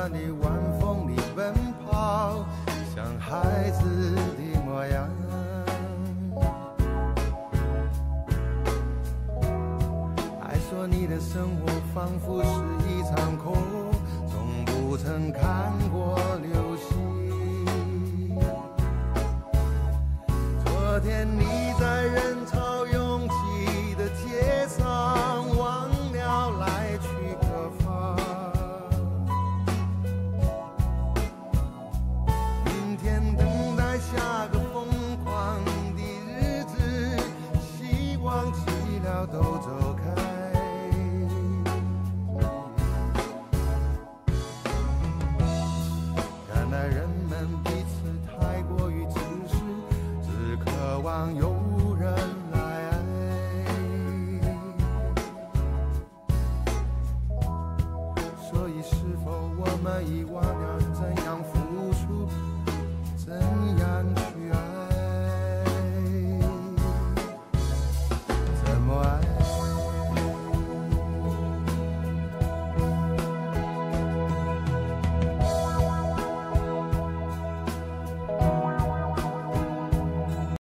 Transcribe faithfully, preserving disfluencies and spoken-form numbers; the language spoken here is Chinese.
乱的晚风里奔跑，像孩子的模样。还说你的生活仿佛是一场空，从不曾看过流星。昨天你在人潮拥挤的街上，忘了来去何方。明天等待下个疯狂的日子，希望寂寥都走开。看来人们彼此太过于自私，只渴望有